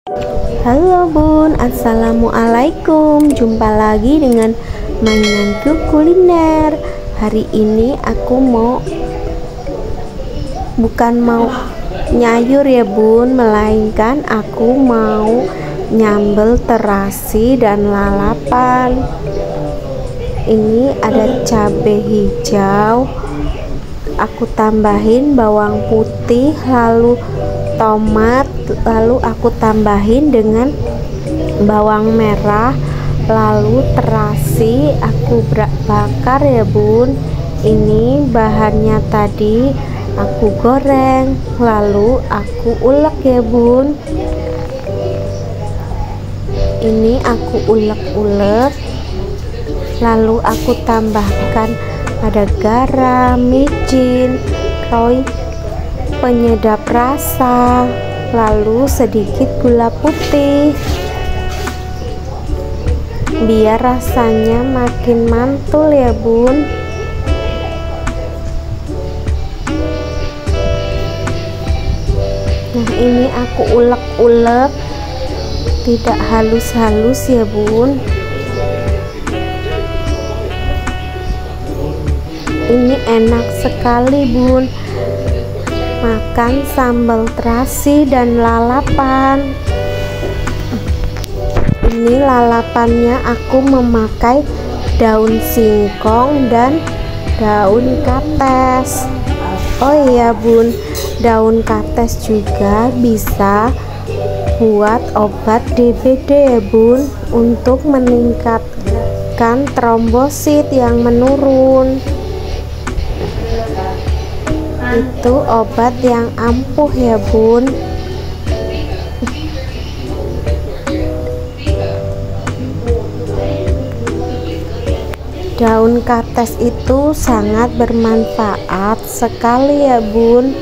Halo bun, assalamualaikum. Jumpa lagi dengan mainanku kuliner. Hari ini aku bukan mau nyayur ya bun, melainkan aku mau nyambel terasi dan lalapan. Ini ada cabai hijau, aku tambahin bawang putih, lalu tomat, lalu aku tambahin dengan bawang merah, lalu terasi aku bakar ya bun. Ini bahannya tadi aku goreng, lalu aku ulek ya bun. Ini aku ulek-ulek, lalu aku tambahkan ada garam, micin, penyedap rasa, lalu sedikit gula putih biar rasanya makin mantul ya bun. Nah ini aku ulek-ulek, tidak halus-halus ya bun. Ini enak sekali bun, makan sambal terasi dan lalapan. Ini lalapannya aku memakai daun singkong dan daun kates. Oh iya bun, daun kates juga bisa buat obat DBD ya bun, untuk meningkatkan trombosit yang menurun. Itu obat yang ampuh ya bun. Daun kates itu sangat bermanfaat sekali ya bun.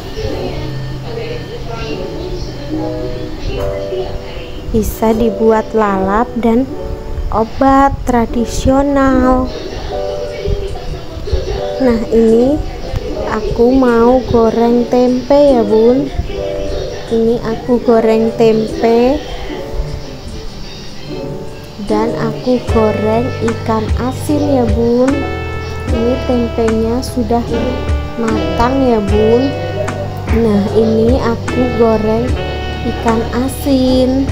Bisa dibuat lalap dan obat tradisional. Nah ini aku mau goreng tempe ya bun. Ini aku goreng tempe dan aku goreng ikan asin ya bun. Ini tempenya sudah matang ya bun. Nah ini aku goreng ikan asin.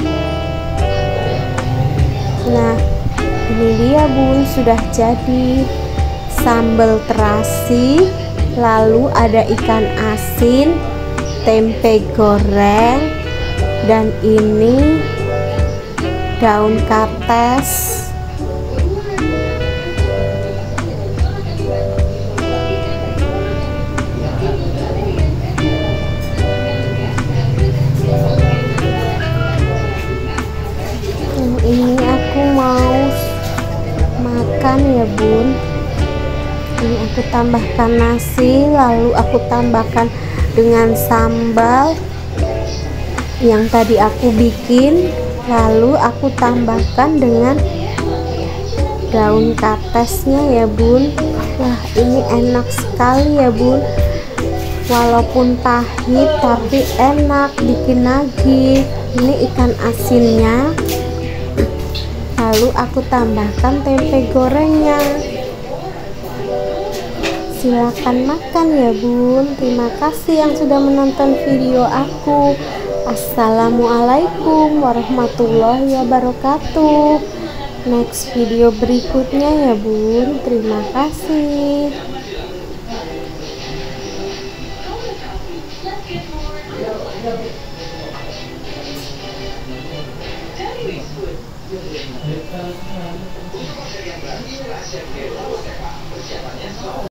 Nah ini dia bun, sudah jadi sambal terasi, lalu ada ikan asin, tempe goreng, dan ini daun kates. Ini aku mau makan ya bun. Ini aku tambahkan nasi, lalu aku tambahkan dengan sambal yang tadi aku bikin, lalu aku tambahkan dengan daun katesnya ya bun. Wah ini enak sekali ya bun, walaupun pahit tapi enak, bikin nagih. Ini ikan asinnya, lalu aku tambahkan tempe gorengnya. Silakan makan ya bun. Terima kasih yang sudah menonton video aku. Assalamualaikum warahmatullahi wabarakatuh. Next video berikutnya ya bun. Terima kasih.